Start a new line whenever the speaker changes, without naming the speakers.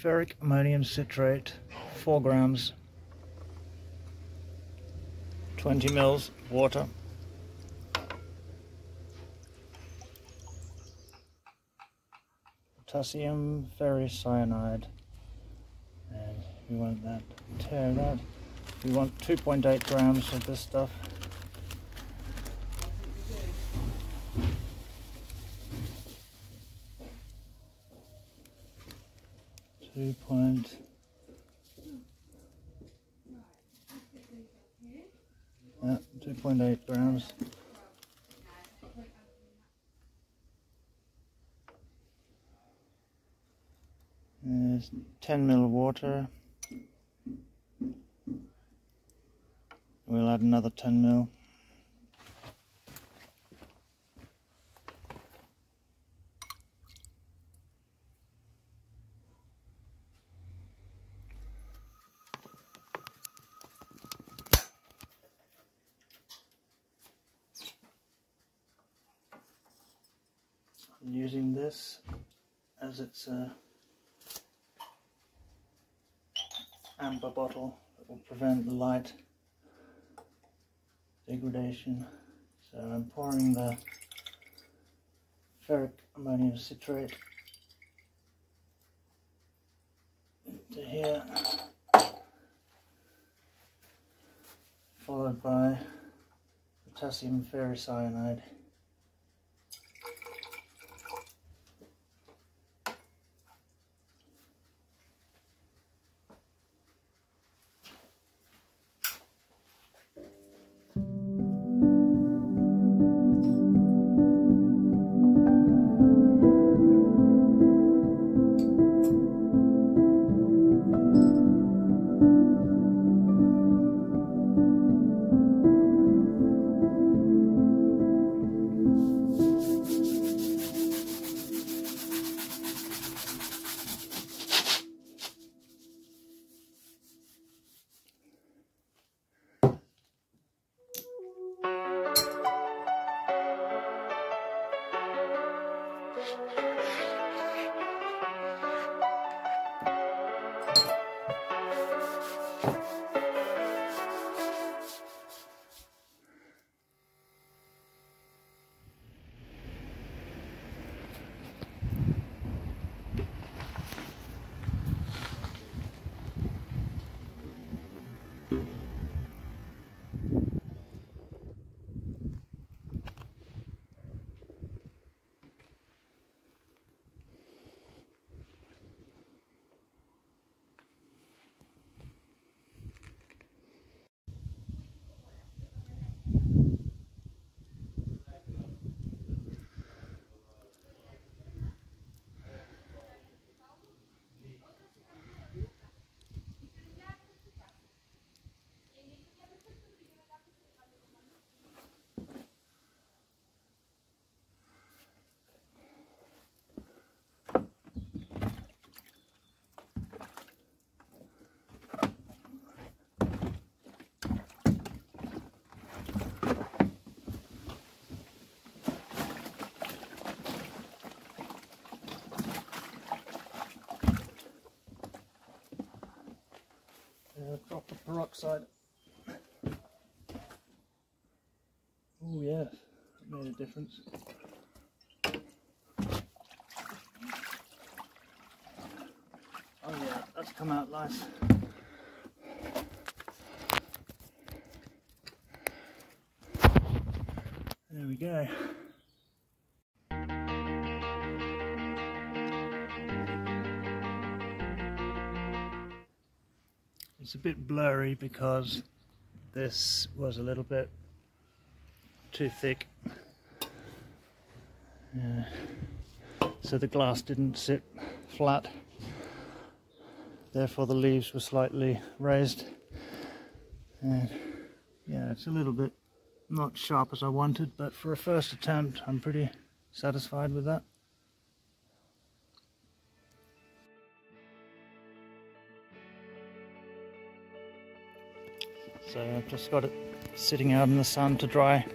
ferric ammonium citrate, 4 grams, 20 mils water. Potassium ferricyanide, and we want that, tear that. We want 2.8 grams of this stuff. Two point. Yeah, 2.8 grams. There's 10 ml water. We'll add another 10 ml. I'm using this as its amber bottle that will prevent light degradation. So I'm pouring the ferric ammonium citrate into here, followed by potassium ferricyanide. Drop the peroxide. Oh yeah, that made a difference. Oh yeah, that's come out nice. There we go. It's a bit blurry because this was a little bit too thick. So the glass didn't sit flat, therefore the leaves were slightly raised, and yeah, it's a little bit not sharp as I wanted, but for a first attempt I'm pretty satisfied with that. So I've just got it sitting out in the sun to dry.